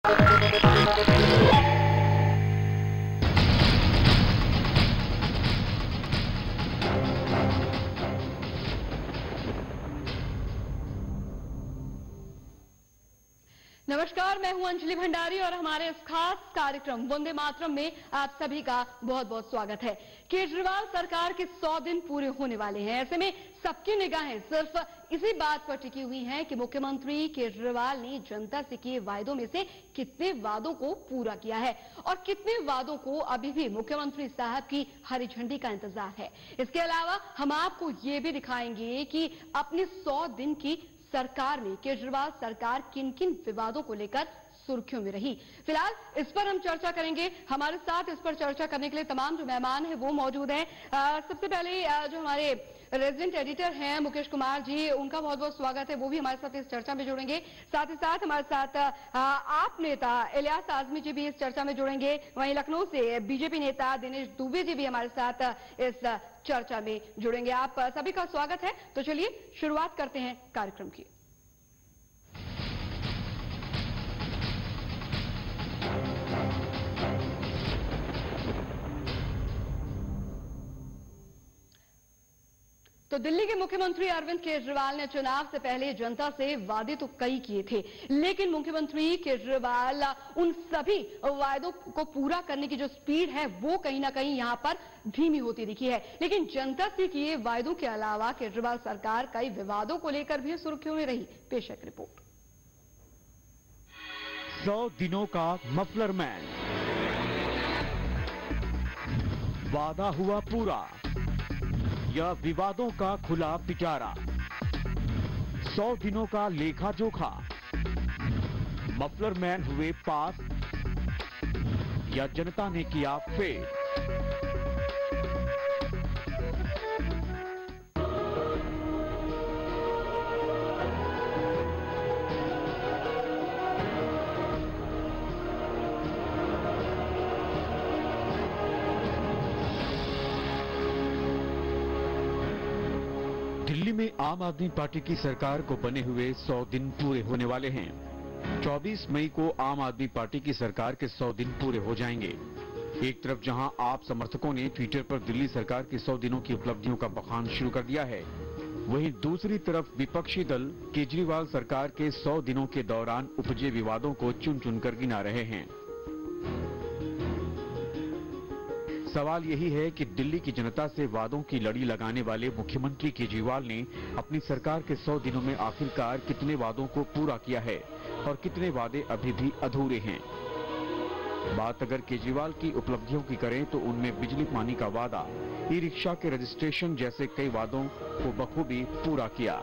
नमस्कार, मैं हूं अंजलि भंडारी और हमारे इस खास कार्यक्रम वंदे मातरम में आप सभी का बहुत बहुत स्वागत है। केजरीवाल सरकार के 100 दिन पूरे होने वाले हैं। ऐसे में सबकी निगाहें सिर्फ इसी बात पर टिकी हुई हैं कि मुख्यमंत्री केजरीवाल ने जनता से किए वायदों में से कितने वादों को पूरा किया है और कितने वादों को अभी भी मुख्यमंत्री साहब की हरी झंडी का इंतजार है। इसके अलावा हम आपको ये भी दिखाएंगे कि अपने 100 दिन की सरकार में केजरीवाल सरकार किन किन विवादों को लेकर सुर्खियों में रही। फिलहाल इस पर हम चर्चा करेंगे। हमारे साथ इस पर चर्चा करने के लिए तमाम जो मेहमान हैं वो मौजूद हैं। सबसे पहले जो हमारे रेजिडेंट एडिटर हैं मुकेश कुमार जी, उनका बहुत बहुत स्वागत है। वो भी हमारे साथ इस चर्चा में जुड़ेंगे। साथ ही साथ हमारे साथ आप नेता इलियास आजमी जी भी इस चर्चा में जुड़ेंगे। वहीं लखनऊ से बीजेपी नेता दिनेश दुबे जी भी हमारे साथ इस चर्चा में जुड़ेंगे। आप सभी का स्वागत है। तो चलिए शुरुआत करते हैं कार्यक्रम की। तो दिल्ली के मुख्यमंत्री अरविंद केजरीवाल ने चुनाव से पहले जनता से वादे तो कई किए थे, लेकिन मुख्यमंत्री केजरीवाल उन सभी वायदों को पूरा करने की जो स्पीड है वो कहीं ना कहीं यहां पर धीमी होती दिखी है। लेकिन जनता से किए वायदों के अलावा केजरीवाल सरकार कई विवादों को लेकर भी सुर्खियों में रही। पेश है रिपोर्ट। 100 दिनों का मफलर मैन, वादा हुआ पूरा या विवादों का खुला पिटारा। 100 दिनों का लेखा जोखा, मफलर मैन हुए पास या जनता ने किया फेल। दिल्ली में आम आदमी पार्टी की सरकार को बने हुए 100 दिन पूरे होने वाले हैं। 24 मई को आम आदमी पार्टी की सरकार के 100 दिन पूरे हो जाएंगे। एक तरफ जहां आप समर्थकों ने ट्विटर पर दिल्ली सरकार की 100 दिनों की उपलब्धियों का बखान शुरू कर दिया है, वहीं दूसरी तरफ विपक्षी दल केजरीवाल सरकार के 100 दिनों के दौरान उपजे विवादों को चुन चुनकर गिना रहे हैं। सवाल यही है कि दिल्ली की जनता से वादों की लड़ी लगाने वाले मुख्यमंत्री केजरीवाल ने अपनी सरकार के 100 दिनों में आखिरकार कितने वादों को पूरा किया है और कितने वादे अभी भी अधूरे हैं। बात अगर केजरीवाल की उपलब्धियों की करें तो उनमें बिजली पानी का वादा, ई रिक्शा के रजिस्ट्रेशन जैसे कई वादों को बखूबी पूरा किया।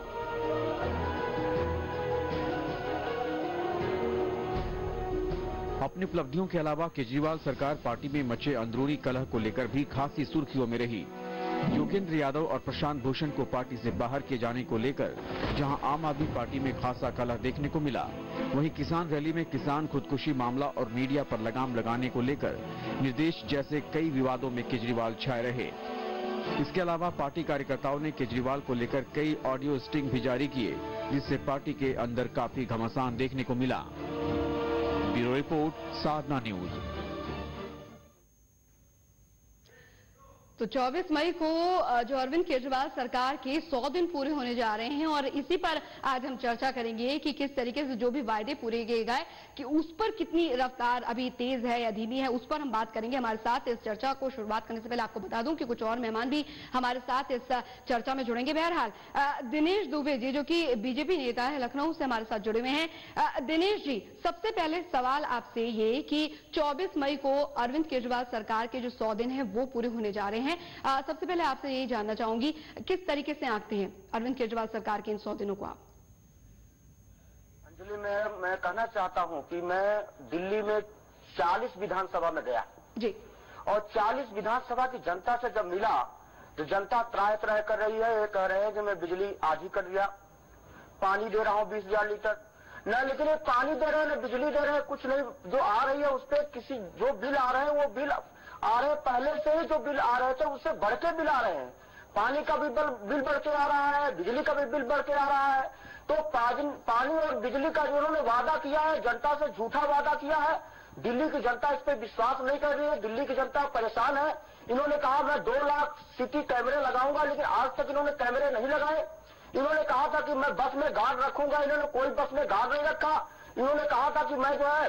अपनी उपलब्धियों के अलावा केजरीवाल सरकार पार्टी में मचे अंदरूनी कलह को लेकर भी खासी सुर्खियों में रही। योगेंद्र यादव और प्रशांत भूषण को पार्टी से बाहर किए जाने को लेकर जहां आम आदमी पार्टी में खासा कलह देखने को मिला, वहीं किसान रैली में किसान खुदकुशी मामला और मीडिया पर लगाम लगाने को लेकर निर्देश जैसे कई विवादों में केजरीवाल छाए रहे। इसके अलावा पार्टी कार्यकर्ताओं ने केजरीवाल को लेकर कई ऑडियो स्टिंग भी जारी किए, जिससे पार्टी के अंदर काफी घमासान देखने को मिला। Bureau report, Sadhna news. तो 24 मई को जो अरविंद केजरीवाल सरकार के 100 दिन पूरे होने जा रहे हैं और इसी पर आज हम चर्चा करेंगे कि किस तरीके से जो भी वायदे पूरे किए गए कि उस पर कितनी रफ्तार अभी तेज है या धीमी है, उस पर हम बात करेंगे। हमारे साथ इस चर्चा को शुरुआत करने से पहले आपको बता दूं कि कुछ और मेहमान भी हमारे साथ इस चर्चा में जुड़ेंगे। बहरहाल दिनेश दुबे जी जो कि बीजेपी नेता है, लखनऊ से हमारे साथ जुड़े हुए हैं। दिनेश जी, सबसे पहले सवाल आपसे ये कि 24 मई को अरविंद केजरीवाल सरकार के जो 100 दिन है वो पूरे होने जा रहे हैं। सबसे पहले आपसे यही जानना चाहूंगी, किस तरीके से आंकते हैं अरविंद केजरीवाल सरकार के इन 100 दिनों को आप? अंजलि, मैं कहना चाहता हूं कि मैं दिल्ली में 40 विधानसभा में गया जी, और 40 विधानसभा की जनता से जब मिला तो जनता त्राह त्राह कर रही है। ये कह रहे हैं कि मैं बिजली आज ही कर दिया, पानी दे रहा हूं 20,000 लीटर न, लेकिन ये पानी दे रहे हैं न बिजली दे रहे हैं, कुछ नहीं। जो आ रही है उस पर किसी जो बिल आ रहे हैं वो बिल आ रहे हैं, पहले से ही जो बिल आ रहे थे उससे बढ़ के बिल आ रहे हैं। पानी का भी बिल बढ़ के आ रहा है, बिजली का भी बिल बढ़ के आ रहा है। तो पानी और बिजली का जो उन्होंने वादा किया है, जनता से झूठा वादा किया है। दिल्ली की जनता इस पे विश्वास नहीं कर रही है, दिल्ली की जनता परेशान है। इन्होंने कहा मैं 2 लाख सिटी कैमरे लगाऊंगा, लेकिन आज तक इन्होंने कैमरे नहीं लगाए। इन्होंने कहा था कि मैं बस में गार्ड रखूंगा, इन्होंने कोई बस में गार्ड नहीं रखा। इन्होंने कहा था कि मैं जो है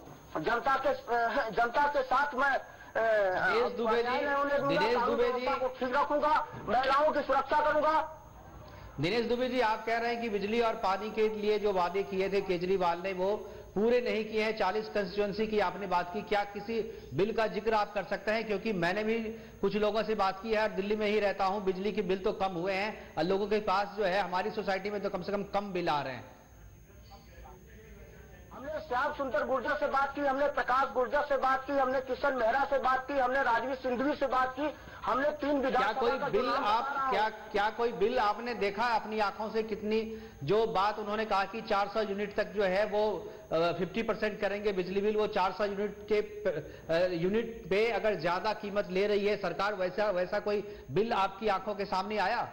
जनता के साथ मैं दिनेश दुबे जी को ठीक रखूंगा, महिलाओं की सुरक्षा करूंगा। दिनेश दुबे जी, आप कह रहे हैं कि बिजली और पानी के लिए जो वादे किए थे केजरीवाल ने वो पूरे नहीं किए हैं। 40 कंस्टिट्यूंसी की आपने बात की, क्या किसी बिल का जिक्र आप कर सकते हैं? क्योंकि मैंने भी कुछ लोगों से बात की है, दिल्ली में ही रहता हूं, बिजली के बिल तो कम हुए हैं और लोगों के पास जो है हमारी सोसाइटी में तो कम से कम बिल आ रहे हैं। हमने श्याम सुंदर गुर्जर से बात की, हमने प्रकाश गुर्जर से बात की, हमने किशन मेहरा से बात की, हमने राजवीर सिंधवी से बात की। हमने 3 विधानसभा क्या कोई बिल आपने देखा अपनी आंखों से? कितनी जो बात उन्होंने कहा कि 400 यूनिट तक जो है वो 50% करेंगे बिजली बिल, वो 400 यूनिट पे अगर ज्यादा कीमत ले रही है सरकार, वैसा कोई बिल आपकी आंखों के सामने आया?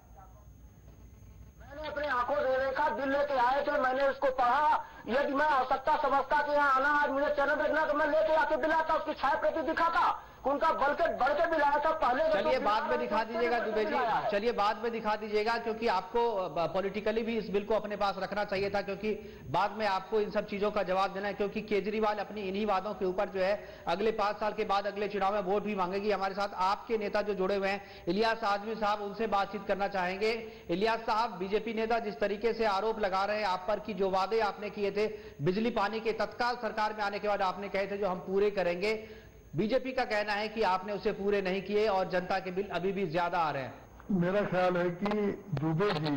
मैंने अपने आंखों से देखा, बिल लेके आए थे, मैंने उसको पढ़ा। यदि मैं आवश्यकता समझता कि यहाँ आना आज मुझे चैनल देखना, तो मैं लेके आके बिल आता, उसकी छाया प्रति दिखाता, उनका बढ़ के बिल आया था पहले। चलिए बाद में दिखा दीजिएगा दुबे जी, चलिए बाद में दिखा दीजिएगा, क्योंकि आपको पॉलिटिकली भी इस बिल को अपने पास रखना चाहिए था, क्योंकि बाद में आपको इन सब चीजों का जवाब देना है। क्योंकि केजरीवाल अपनी इन्हीं वादों के ऊपर जो है अगले 5 साल के बाद अगले चुनाव में वोट भी मांगेगी। हमारे साथ आपके नेता जो जुड़े हुए हैं इलियास आजमी साहब, उनसे बातचीत करना चाहेंगे। इलियास साहब, बीजेपी नेता जिस तरीके से आरोप लगा रहे हैं आप पर कि जो वादे आपने किए थे बिजली पानी के तत्काल सरकार में आने के बाद आपने कहे थे जो हम पूरे करेंगे, बीजेपी का कहना है कि आपने उसे पूरे नहीं किए और जनता के बिल अभी भी ज्यादा आ रहे हैं। मेरा ख्याल है कि दुबे जी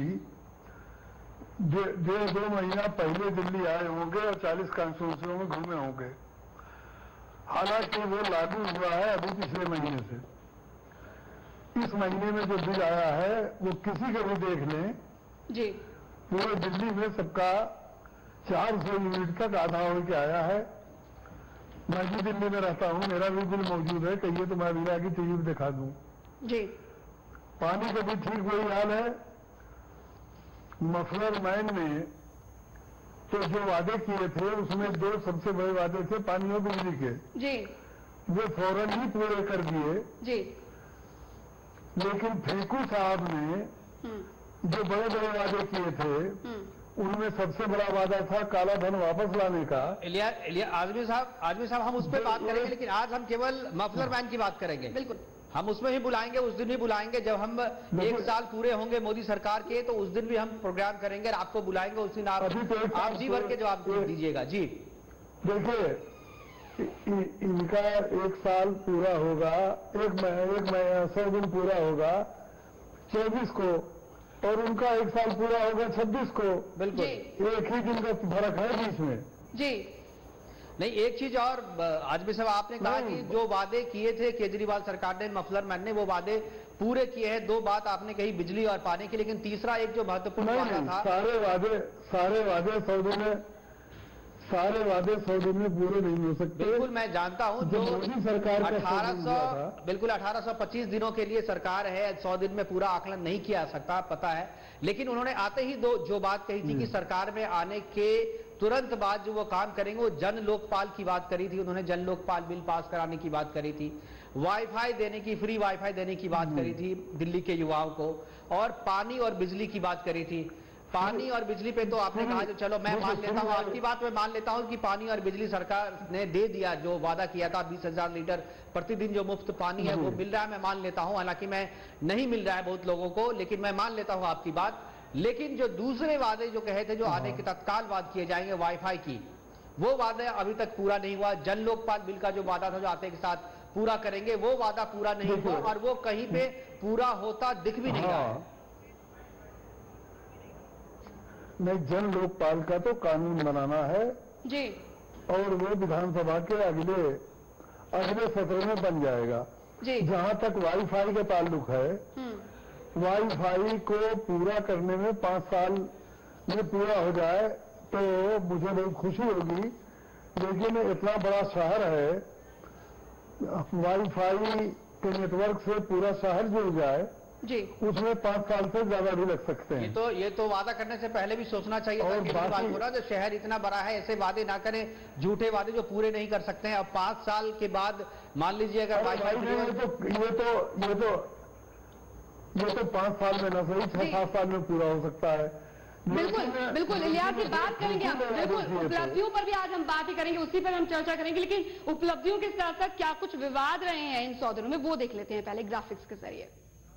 2 महीना पहले दिल्ली आए होंगे और 40 कॉन्स्टिट्यूंसियों में घूमे होंगे। हालांकि वो लागू हुआ है अभी पिछले महीने से। इस महीने में जो बिल आया है वो किसी का भी देख लें जी, पूरे दिल्ली में सबका 400 यूनिट तक आधा होकर आया है। मैं भी दिल्ली में रहता हूं, मेरा भी बिल मौजूद है, कहिए तो मैं भी आगे टीवी दिखा दूं। जी, पानी का भी ठीक वही हाल है। मफलर मैन में तो जो वादे किए थे उसमें 2 सबसे बड़े वादे थे पानी और बिजली के, जी, वो फौरन ही पूरे कर दिए। जी, लेकिन फेंकू साहब ने जो बड़े बड़े वादे किए थे उनमें सबसे बड़ा वादा था काला धन वापस लाने का। आजमी साहब हम उस पर बात करेंगे, लेकिन आज हम केवल मफलर मैन की बात करेंगे। बिल्कुल, हम उसमें ही बुलाएंगे, उस दिन भी बुलाएंगे जब हम 1 साल पूरे होंगे मोदी सरकार के, तो उस दिन भी हम प्रोग्राम करेंगे और आपको बुलाएंगे। उस दिन आप जी भर के जवाब दीजिएगा। जी देखिए, इनका 1 साल पूरा होगा, एक महीना 100 दिन पूरा होगा 24 को, और उनका 1 साल पूरा होगा 26 को। बिल्कुल, एक ही दिन का फर्क है बीच में। जी, नहीं, एक चीज और आजमी साहब, आपने कहा कि जो वादे किए थे केजरीवाल सरकार ने, मफलर मैन ने, वो वादे पूरे किए हैं। 2 बात आपने कही बिजली और पानी की, लेकिन तीसरा एक जो महत्वपूर्ण वादा था, सारे वादे 100 दिन में पूरे नहीं हो सकते। बिल्कुल मैं जानता हूं, जो मोदी सरकार का 1825 दिनों के लिए सरकार है, 100 दिन में पूरा आकलन नहीं किया जा सकता, पता है। लेकिन उन्होंने आते ही जो बात कही थी कि सरकार में आने के तुरंत बाद जो वो काम करेंगे, वो जन लोकपाल की बात करी थी उन्होंने, जन लोकपाल बिल पास कराने की बात करी थी, वाईफाई देने की, फ्री वाईफाई देने की बात करी थी दिल्ली के युवाओं को, और पानी और बिजली की बात करी थी। पानी और बिजली पे तो आपने कहा, जो चलो मैं मान लेता हूं, आपकी बात में मान लेता हूं कि पानी और बिजली सरकार ने दे दिया, जो वादा किया था 20,000 लीटर प्रतिदिन जो मुफ्त पानी है वो मिल रहा है, मैं मान लेता हूं। हालांकि मैं नहीं मिल रहा है बहुत लोगों को, लेकिन मैं मान लेता हूं आपकी बात। लेकिन जो दूसरे वादे जो कहे थे, जो आने के तत्काल बाद किए जाएंगे वाईफाई की, वो वादा अभी तक पूरा नहीं हुआ। जन लोकपाल बिल का जो वादा था, जो आते के साथ पूरा करेंगे, वो वादा पूरा नहीं हुआ, और वो कहीं पे पूरा होता दिख भी नहीं रहा है। नहीं, जन लोकपाल का तो कानून बनाना है जी, और वो विधानसभा के अगले सत्र में बन जाएगा। जी, जहां तक वाईफाई का ताल्लुक है, वाईफाई को पूरा करने में 5 साल में पूरा हो जाए तो मुझे बहुत खुशी होगी। लेकिन इतना बड़ा शहर है, वाईफाई के नेटवर्क से पूरा शहर जुड़ जाए जी। उसमें 5 साल से ज्यादा भी लग सकते हैं। ये तो वादा करने से पहले भी सोचना चाहिए था केजरीवाल को ना, जो शहर इतना बड़ा है, ऐसे वादे ना करें, झूठे वादे जो पूरे नहीं कर सकते हैं। अब 5 साल के बाद मान लीजिए अगर ये तो 5 साल में ना सही 6-7 साल में पूरा हो सकता है। बिल्कुल इलियास की बात करेंगे हम, बिल्कुल उपलब्धियों पर भी आज हम बात ही करेंगे, उसी पर हम चर्चा करेंगे, लेकिन उपलब्धियों के साथ साथ क्या कुछ विवाद रहे हैं इन 100 दिनों में वो देख लेते हैं पहले ग्राफिक्स के जरिए।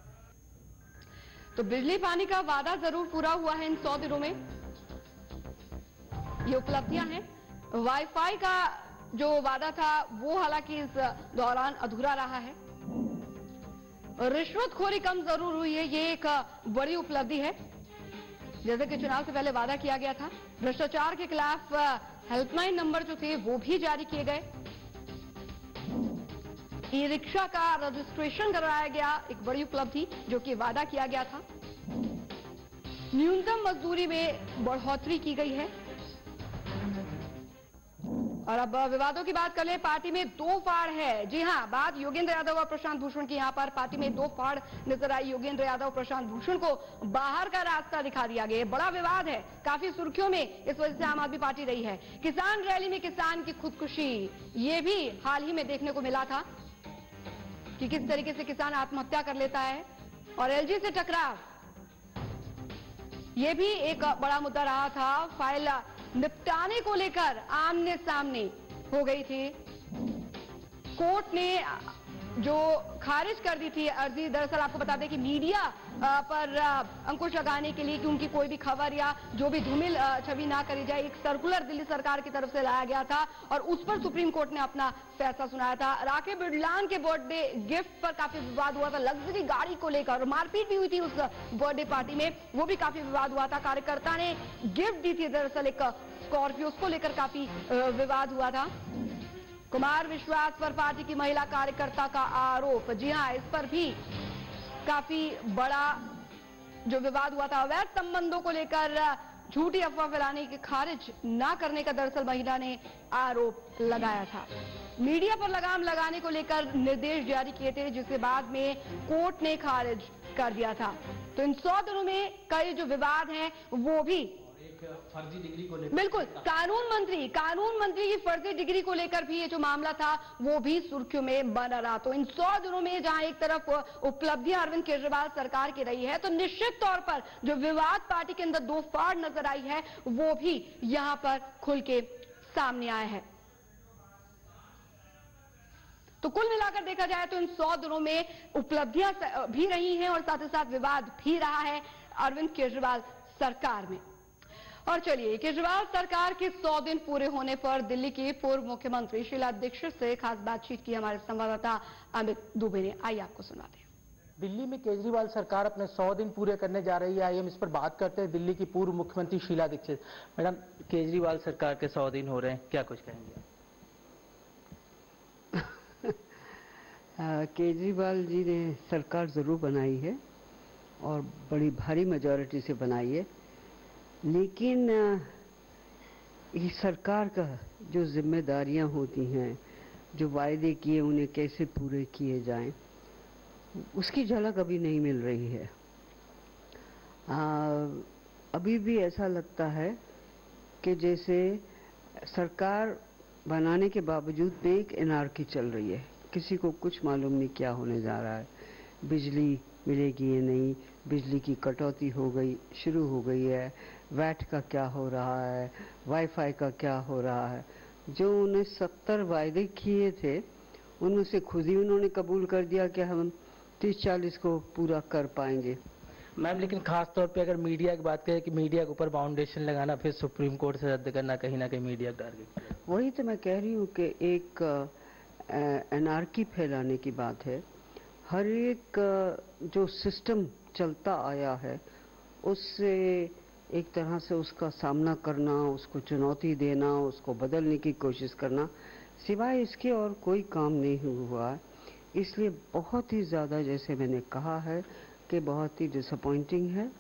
तो बिजली पानी का वादा जरूर पूरा हुआ है इन 100 दिनों में, ये उपलब्धियां हैं। वाईफाई का जो वादा था वो हालांकि इस दौरान अधूरा रहा है। रिश्वतखोरी कम जरूर हुई है, ये एक बड़ी उपलब्धि है, जैसे कि चुनाव से पहले वादा किया गया था। भ्रष्टाचार के खिलाफ हेल्पलाइन नंबर जो थे वो भी जारी किए गए। ई रिक्शा का रजिस्ट्रेशन करवाया गया, एक बड़ी उपलब्धि जो कि वादा किया गया था। न्यूनतम मजदूरी में बढ़ोतरी की गई है। और अब विवादों की बात कर ले, पार्टी में 2 फाड़ है। जी हां, बात योगेंद्र यादव और प्रशांत भूषण की। यहां पर पार्टी में 2 फाड़ नजर आई। योगेंद्र यादव और प्रशांत भूषण को बाहर का रास्ता दिखा दिया गया। बड़ा विवाद है, काफी सुर्खियों में इस वजह से आम आदमी पार्टी रही है। किसान रैली में किसान की खुदकुशी, ये भी हाल ही में देखने को मिला था कि किस तरीके से किसान आत्महत्या कर लेता है। और एलजी से टकराव, ये भी एक बड़ा मुद्दा रहा था। फाइल निपटाने को लेकर आमने सामने हो गई थी। कोर्ट ने जो खारिज कर दी थी अर्जी, दरअसल आपको बता दें कि मीडिया पर अंकुश लगाने के लिए कि उनकी कोई भी खबर या जो भी धूमिल छवि ना करी जाए, एक सर्कुलर दिल्ली सरकार की तरफ से लाया गया था और उस पर सुप्रीम कोर्ट ने अपना फैसला सुनाया था। राकेश बिरलान के बर्थडे गिफ्ट पर काफी विवाद हुआ था, लग्जरी गाड़ी को लेकर मारपीट भी हुई थी उस बर्थडे पार्टी में, वो भी काफी विवाद हुआ था। कार्यकर्ता ने गिफ्ट दी थी दरअसल एक स्कॉर्पियो, उसको लेकर काफी विवाद हुआ था। कुमार विश्वास पर पार्टी की महिला कार्यकर्ता का आरोप, जी हां, इस पर भी काफी बड़ा जो विवाद हुआ था। अवैध संबंधों को लेकर झूठी अफवाह फैलाने की खारिज ना करने का दरअसल महिला ने आरोप लगाया था। मीडिया पर लगाम लगाने को लेकर निर्देश जारी किए थे, जिसे बाद में कोर्ट ने खारिज कर दिया था। तो इन 100 दिनों में कई जो विवाद हैं वो भी फर्जी डिग्री को लेकर, बिल्कुल कानून मंत्री की फर्जी डिग्री को लेकर भी ये जो मामला था वो भी सुर्खियों में बना रहा। तो इन 100 दिनों में जहां एक तरफ उपलब्धियां अरविंद केजरीवाल सरकार की रही है, तो निश्चित तौर पर जो विवाद पार्टी के अंदर 2 फाड़ नजर आई है वो भी यहां पर खुल के सामने आया है। तो कुल मिलाकर देखा जाए तो इन 100 दिनों में उपलब्धियां भी रही हैं और साथ ही साथ विवाद भी रहा है अरविंद केजरीवाल सरकार में। और चलिए, केजरीवाल सरकार के 100 दिन पूरे होने पर दिल्ली की पूर्व मुख्यमंत्री शीला दीक्षित से खास बातचीत की हमारे संवाददाता अमित दुबे ने। आइए आपको सुनाते हैं। दिल्ली में केजरीवाल सरकार अपने 100 दिन पूरे करने जा रही है। आइए हम इस पर बात करते हैं दिल्ली की पूर्व मुख्यमंत्री शीला दीक्षित। मैडम, केजरीवाल सरकार के 100 दिन हो रहे हैं, क्या कुछ कहेंगे? केजरीवाल जी ने सरकार जरूर बनाई है और बड़ी भारी मेजॉरिटी से बनाई है, लेकिन इस सरकार का जो जिम्मेदारियां होती हैं, जो वायदे किए उन्हें कैसे पूरे किए जाएं, उसकी झलक अभी नहीं मिल रही है। अभी भी ऐसा लगता है कि जैसे सरकार बनाने के बावजूद भी एक एनार्की चल रही है। किसी को कुछ मालूम नहीं क्या होने जा रहा है, बिजली मिलेगी या नहीं, बिजली की कटौती शुरू हो गई है, वैट का क्या हो रहा है, वाईफाई का क्या हो रहा है। जो उन्हें 70 वायदे किए थे उनमें से खुद ही उन्होंने कबूल कर दिया कि हम 30-40 को पूरा कर पाएंगे। मैम, लेकिन खास तौर पे अगर मीडिया की बात करें कि मीडिया के ऊपर बाउंडेशन लगाना, फिर सुप्रीम कोर्ट से रद्द करना, कहीं ना कहीं मीडिया टारगेट। वही तो मैं कह रही हूँ कि एक एनार्की फैलाने की बात है। हर एक जो सिस्टम चलता आया है उससे एक तरह से उसका सामना करना, उसको चुनौती देना, उसको बदलने की कोशिश करना, सिवाय इसके और कोई काम नहीं हुआ है। इसलिए बहुत ही ज़्यादा, जैसे मैंने कहा है, कि बहुत ही डिसअपॉइंटिंग है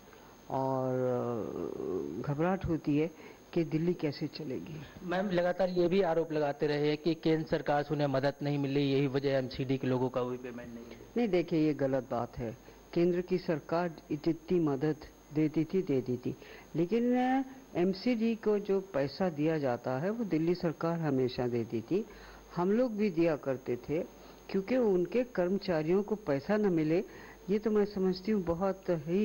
और घबराहट होती है कि दिल्ली कैसे चलेगी। मैम, लगातार ये भी आरोप लगाते रहे कि केंद्र सरकार से उन्हें मदद नहीं मिली, यही वजह एमसीडी के लोगों का भी पेमेंट नहीं। देखिए, ये गलत बात है। केंद्र की सरकार जितनी मदद देती थी, लेकिन एमसीडी को जो पैसा दिया जाता है वो दिल्ली सरकार हमेशा देती थी। हम लोग भी दिया करते थे, क्योंकि उनके कर्मचारियों को पैसा न मिले ये तो मैं समझती हूँ बहुत ही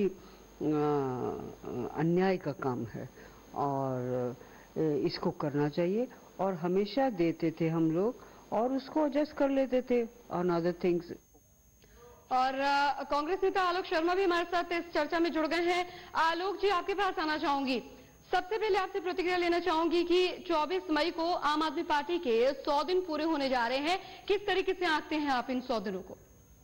अन्याय का काम है, और इसको करना चाहिए। और हमेशा देते थे हम लोग, और उसको एडजस्ट कर लेते थे ऑन अदर थिंग्स। और कांग्रेस नेता आलोक शर्मा भी हमारे साथ इस चर्चा में जुड़ गए हैं। आलोक जी, आपके पास आना चाहूंगी। सबसे पहले आपसे प्रतिक्रिया लेना चाहूंगी कि 24 मई को आम आदमी पार्टी के 100 दिन पूरे होने जा रहे हैं, किस तरीके से आंकते हैं आप इन 100 दिनों को?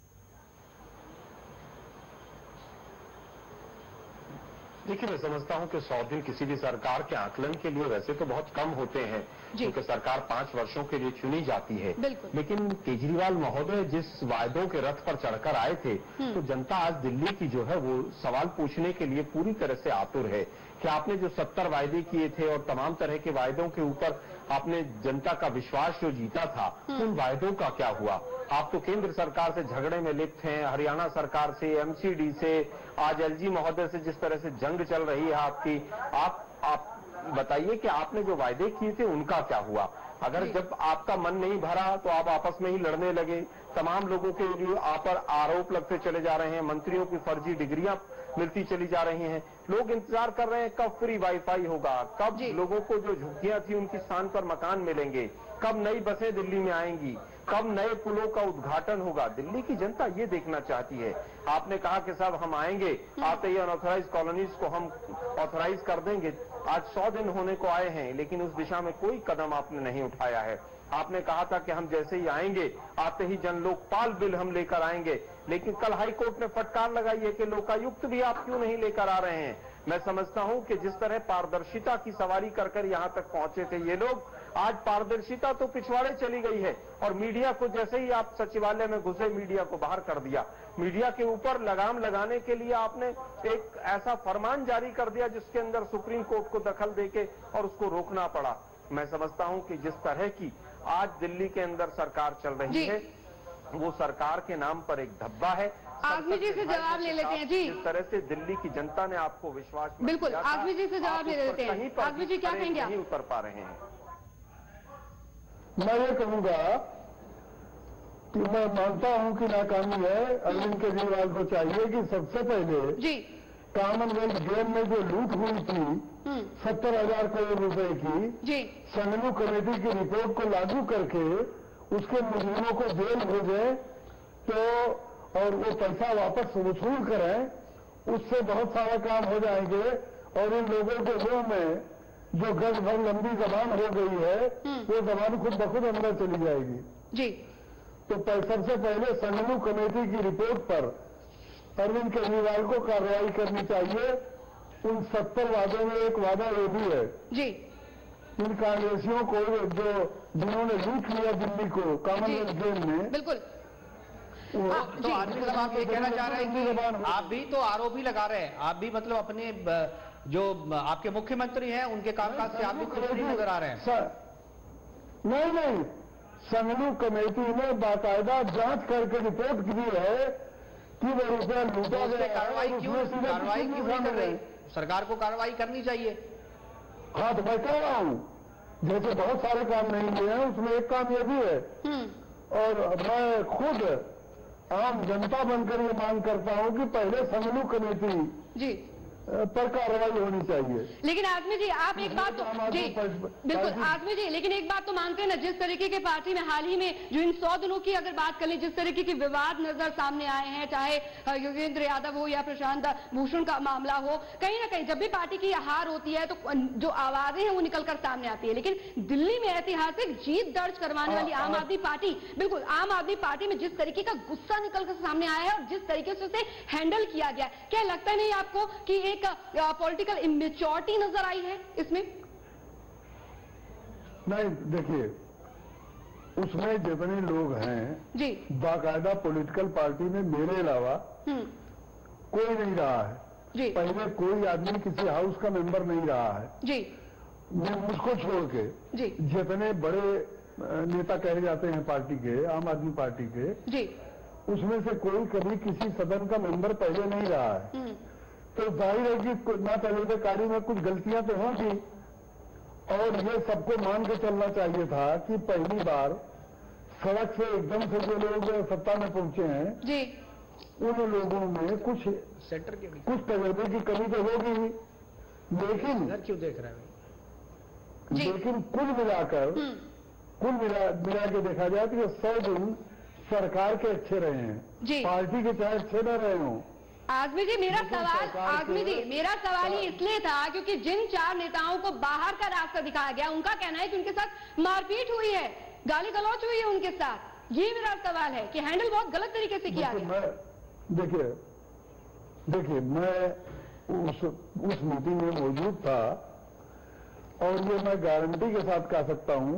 देखिए, मैं समझता हूं कि 100 दिन किसी भी सरकार के आकलन के लिए वैसे तो बहुत कम होते हैं, क्योंकि सरकार 5 वर्षों के लिए चुनी जाती है। लेकिन केजरीवाल महोदय जिस वायदों के रथ पर चढ़कर आए थे, तो जनता आज दिल्ली की जो है वो सवाल पूछने के लिए पूरी तरह से आतुर है कि आपने जो 70 वायदे किए थे और तमाम तरह के वायदों के ऊपर आपने जनता का विश्वास जो जीता था, उन वायदों का क्या हुआ? आप तो केंद्र सरकार से झगड़े में लिप्त हैं, हरियाणा सरकार से, एमसीडी से, आज एलजी महोदय से जिस तरह से जंग चल रही है आपकी, आप बताइए कि आपने जो वायदे किए थे उनका क्या हुआ? अगर जब आपका मन नहीं भरा तो आप आपस में ही लड़ने लगे, तमाम लोगों के लिए आप पर आरोप लगते चले जा रहे हैं, मंत्रियों की फर्जी डिग्रियां मिलती चली जा रही हैं, लोग इंतजार कर रहे हैं कब फ्री वाईफाई होगा, कब लोगों को जो झुग्गियां थी उनकी स्थान पर मकान मिलेंगे, कब नई बसें दिल्ली में आएंगी, कब नए पुलों का उद्घाटन होगा। दिल्ली की जनता ये देखना चाहती है। आपने कहा कि साहब हम आएंगे, आते ही अनऑथराइज कॉलोनीज को हम ऑथराइज कर देंगे। आज 100 दिन होने को आए हैं, लेकिन उस दिशा में कोई कदम आपने नहीं उठाया है। आपने कहा था कि हम जैसे ही आएंगे, आते ही जन लोकपाल बिल हम लेकर आएंगे, लेकिन कल हाईकोर्ट ने फटकार लगाई है कि लोकायुक्त भी आप क्यों नहीं लेकर आ रहे हैं। मैं समझता हूं कि जिस तरह पारदर्शिता की सवारी कर कर यहां तक पहुंचे थे ये लोग, आज पारदर्शिता तो पिछवाड़े चली गई है, और मीडिया को जैसे ही आप सचिवालय में घुसे, मीडिया को बाहर कर दिया। मीडिया के ऊपर लगाम लगाने के लिए आपने एक ऐसा फरमान जारी कर दिया जिसके अंदर सुप्रीम कोर्ट को दखल देके और उसको रोकना पड़ा। मैं समझता हूं कि जिस तरह की आज दिल्ली के अंदर सरकार चल रही है, वो सरकार के नाम पर एक धब्बा है। आजमी जी से जवाब ले लेते हैं जी। जिस तरह से दिल्ली की जनता ने आपको विश्वास में बिल्कुल, आजमी जी से जवाब ले लेते हैं। आजमी जी क्या कहेंगे? नहीं उतर पा रहे हैं। मैं ये कहूंगा कि मैं मानता हूं कि नाकामी है। अरविंद केजरीवाल को चाहिए कि सबसे पहले जी कॉमनवेल्थ गेम में जो लूट हुई थी 70,000 करोड़ रुपए की, जी संघनु कमेटी की रिपोर्ट को लागू करके उसके मुजरिमों को जेल भेजें तो, और वो पैसा वापस वसूल करें, उससे बहुत सारा काम हो जाएंगे। और इन लोगों के मुंह में जो गज भर लंबी जबान हो गई है, वो जबान खुद ब खुद अंदर चली जाएगी जी। तो सबसे पहले संघनु कमेटी की रिपोर्ट पर अरविंद केजरीवाल को कार्रवाई करनी चाहिए। उन 70 वादों में एक वादा ये भी है जी, इन कांग्रेसियों को जो जिन्होंने लूट लिया दिल्ली को कॉमनवेल्थ गेम में, बिल्कुल। तो आदमी साहब आप ये कहना चाह रहे हैं कि आप भी तो आरोप ही लगा रहे हैं, आप भी मतलब अपने जो आपके मुख्यमंत्री हैं उनके कामकाज से आप भी खुश नहीं नजर आ रहे हैं? नहीं, संघनु कमेटी ने बाकायदा जांच करके रिपोर्ट की है कि वो रुपया लूटा गया। कार्रवाई क्यों नहीं कर रही? सरकार को कार्रवाई करनी चाहिए। हाँ, तो मैं कह रहा हूं जैसे बहुत सारे काम नहीं हुए हैं, उसमें एक काम ये भी है। और मैं खुद आम जनता बनकर ये मांग करता हूं कि पहले संघनु कमेटी जी पर कार्रवाई होनी चाहिए। लेकिन आजमी जी आप एक बात तो जी बिल्कुल आजमी जी, लेकिन एक बात तो मानते हैं ना, जिस तरीके के पार्टी में हाल ही में जो इन 100 दिनों की अगर बात कर लें, जिस तरीके की विवाद नजर सामने आए हैं, चाहे योगेंद्र यादव हो या प्रशांत भूषण का मामला हो, कहीं ना कहीं जब भी पार्टी की हार होती है तो जो आवाजें हैं वो निकलकर सामने आती है। लेकिन दिल्ली में ऐतिहासिक जीत दर्ज करवाने वाली आम आदमी पार्टी, बिल्कुल आम आदमी पार्टी में जिस तरीके का गुस्सा निकलकर सामने आया है और जिस तरीके से उसे हैंडल किया गया, क्या लगता नहीं आपको कि एक पॉलिटिकल इमेच्योरिटी नजर आई है इसमें? नहीं, देखिए उसमें जितने लोग हैं जी बाकायदा पॉलिटिकल पार्टी में मेरे अलावा कोई नहीं रहा है जी। पहले कोई आदमी किसी हाउस का मेंबर नहीं रहा है जी, मुझको छोड़ के जी। जितने बड़े नेता कहे जाते हैं पार्टी के, आम आदमी पार्टी के, जी उसमें से कोई कभी किसी सदन का मेंबर पहले नहीं रहा है, तो जाहिर है कि ना तजुर्बेकारी में कुछ गलतियां तो होंगी। और ये सबको मान के चलना चाहिए था कि पहली बार सड़क से एकदम से जो लोग सत्ता में पहुंचे हैं जी, उन लोगों में कुछ तजुर्बे की कमी तो होगी, लेकिन क्यों देख रहे हैं, लेकिन कुल मिला के देखा जाए तो 100 दिन सरकार के अच्छे रहे हैं, पार्टी के चाहे अच्छे न रहे हों। आजमी जी, मेरा सवाल ही इसलिए था क्योंकि जिन 4 नेताओं को बाहर का रास्ता दिखाया गया, उनका कहना है कि उनके साथ मारपीट हुई है, गाली गलौच हुई है उनके साथ। ये मेरा सवाल है कि हैंडल बहुत गलत तरीके से किया गया। देखिए मैं उस मीटिंग में मौजूद था और ये मैं गारंटी के साथ कह सकता हूं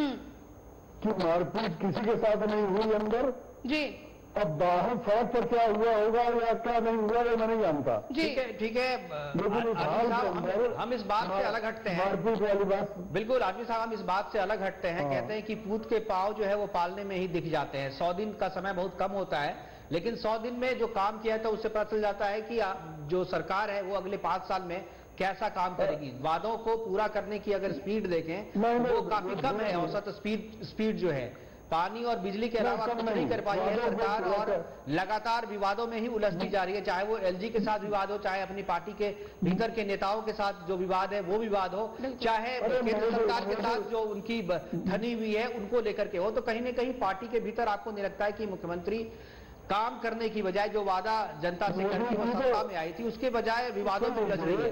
कि मारपीट किसी के साथ नहीं हुई अंदर जी। अब बाहर सड़क पर क्या हुआ होगा या क्या नहीं हुआ ये मैं नहीं जानता। ठीक है लेकिन हम इस बात से अलग हटते हैं, मारपीट वाली बात। बिल्कुल आदमी साहब, हम इस बात से अलग हटते हैं। कहते हैं कि पूत के पांव जो है वो पालने में ही दिख जाते हैं। 100 दिन का समय बहुत कम होता है, लेकिन 100 दिन में जो काम किया था उससे पता चल जाता है कि जो सरकार है वो अगले 5 साल में कैसा काम करेगी। वादों को पूरा करने की अगर स्पीड देखें वो काफी कम है, औसत स्पीड जो है। पानी और बिजली के अलावा कुछ नहीं कर पाई है सरकार और लगातार विवादों में ही उलझती जा रही है। चाहे वो एलजी के साथ विवाद हो, चाहे अपनी पार्टी के भीतर के नेताओं के साथ जो विवाद है वो विवाद हो, चाहे केंद्र सरकार के साथ जो उनकी धनी हुई है उनको लेकर के हो। तो कहीं ना कहीं पार्टी के भीतर आपको नहीं लगता है कि मुख्यमंत्री काम करने की बजाय जो वादा जनता से करके वो सत्ता में आई थी उसके बजाय विवादों में उलझ रही है?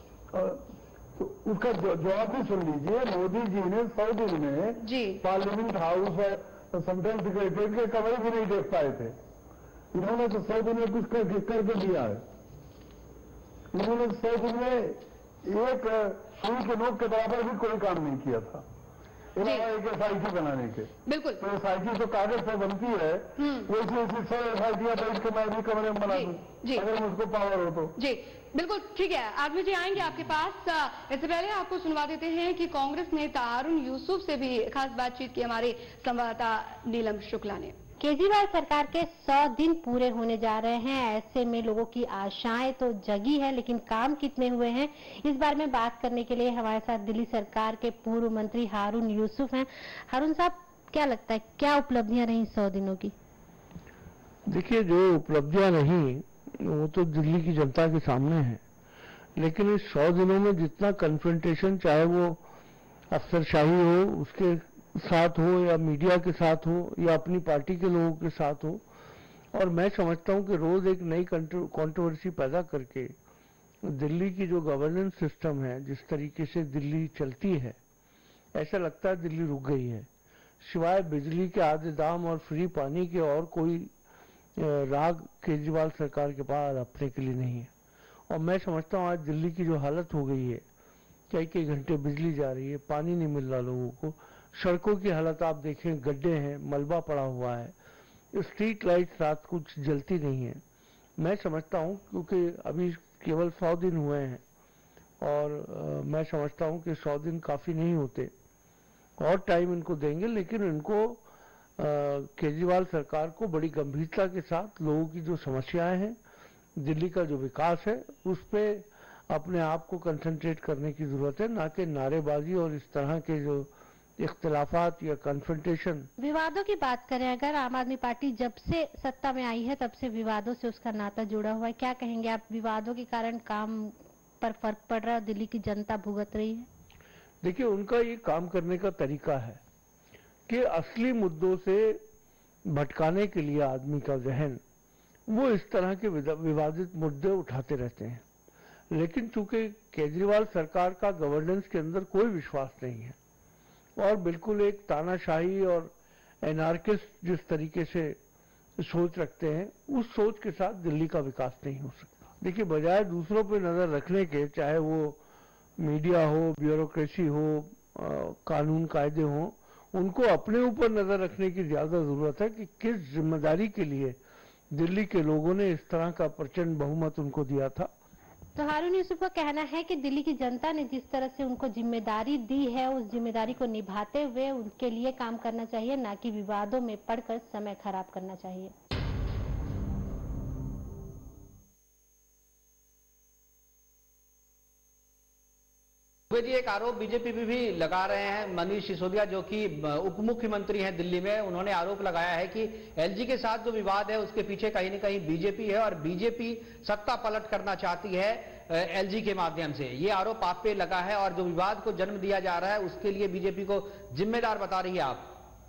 तो उसका जवाब भी सुन लीजिए। मोदी जी ने 100 दिन में पार्लियामेंट हाउस और सेंट्रल सेक्रेटरीट के कमरे भी नहीं देख पाए थे। इन्होंने तो 100 दिन में कुछ करके दिया है। इन्होंने 100 दिन में एक सुई के नोक के बराबर भी कोई काम नहीं किया था, एक SIT बनाने के। बिल्कुल। तो SIT तो कागज पर बनती है, वैसे 100 SIT बैठ के मैं भी कमरे में बना दूं अगर मुझको पावर हो तो। जी बिल्कुल ठीक है। आजमी जी आएंगे आपके पास। इससे पहले आपको सुनवा देते हैं कि कांग्रेस नेता हारून यूसुफ से भी खास बातचीत की हमारे संवाददाता नीलम शुक्ला ने। केजरीवाल सरकार के 100 दिन पूरे होने जा रहे हैं। ऐसे में लोगों की आशाएं तो जगी है, लेकिन काम कितने हुए हैं इस बारे में बात करने के लिए हमारे साथ दिल्ली सरकार के पूर्व मंत्री हारून यूसुफ हैं। हारून साहब, क्या लगता है क्या उपलब्धियां रही 100 दिनों की? देखिए, जो उपलब्धियां रही वो तो दिल्ली की जनता के सामने है, लेकिन इस 100 दिनों में जितना कन्फ्रंटेशन, चाहे वो अफसरशाही हो उसके साथ हो या मीडिया के साथ हो या अपनी पार्टी के लोगों के साथ हो, और मैं समझता हूं कि रोज एक नई कंट्रोवर्सी पैदा करके दिल्ली की जो गवर्नेंस सिस्टम है, जिस तरीके से दिल्ली चलती है, ऐसा लगता है दिल्ली रुक गई है। सिवाय बिजली के आधे दाम और फ्री पानी के और कोई राग केजरीवाल सरकार के पास अपने के लिए नहीं है। और मैं समझता हूँ आज दिल्ली की जो हालत हो गई है, कई घंटे बिजली जा रही है, पानी नहीं मिल रहा लोगों को, सड़कों की हालत आप देखें, गड्ढे हैं, मलबा पड़ा हुआ है, स्ट्रीट लाइट रात कुछ जलती नहीं है। मैं समझता हूँ क्योंकि अभी केवल 100 दिन हुए हैं और मैं समझता हूँ कि 100 दिन काफी नहीं होते, और टाइम इनको देंगे, लेकिन इनको केजरीवाल सरकार को बड़ी गंभीरता के साथ लोगों की जो समस्याएं हैं, दिल्ली का जो विकास है, उस पे अपने आप को कंसंट्रेट करने की जरूरत है, ना कि नारेबाजी और इस तरह के जो इख्तिलाफात या कन्फ्रंटेशन। विवादों की बात करें, अगर आम आदमी पार्टी जब से सत्ता में आई है तब से विवादों से उसका नाता जुड़ा हुआ है, क्या कहेंगे आप? विवादों के कारण काम पर फर्क पड़ रहा है, दिल्ली की जनता भुगत रही है? देखिए, उनका ये काम करने का तरीका है कि असली मुद्दों से भटकाने के लिए आदमी का जहन, वो इस तरह के विवादित मुद्दे उठाते रहते हैं। लेकिन चूंकि केजरीवाल सरकार का गवर्नेंस के अंदर कोई विश्वास नहीं है और बिल्कुल एक तानाशाही और एनार्किस्ट जिस तरीके से सोच रखते हैं, उस सोच के साथ दिल्ली का विकास नहीं हो सकता। देखिए, बजाय दूसरों पे नजर रखने के, चाहे वो मीडिया हो, ब्यूरोक्रेसी हो, कानून कायदे हो, उनको अपने ऊपर नजर रखने की ज्यादा जरूरत है कि किस जिम्मेदारी के लिए दिल्ली के लोगों ने इस तरह का प्रचंड बहुमत उनको दिया था। तो हारून यूसुफ का कहना है कि दिल्ली की जनता ने जिस तरह से उनको जिम्मेदारी दी है, उस जिम्मेदारी को निभाते हुए उनके लिए काम करना चाहिए, ना कि विवादों में पड़कर समय खराब करना चाहिए। दुबे जी, एक आरोप बीजेपी भी लगा रहे हैं। मनीष सिसोदिया जो कि उप मुख्यमंत्री हैं दिल्ली में, उन्होंने आरोप लगाया है कि एलजी के साथ जो विवाद है उसके पीछे कहीं न कहीं बीजेपी है और बीजेपी सत्ता पलट करना चाहती है एलजी के माध्यम से। ये आरोप आप पे लगा है और जो विवाद को जन्म दिया जा रहा है उसके लिए बीजेपी को जिम्मेदार बता रही है आप।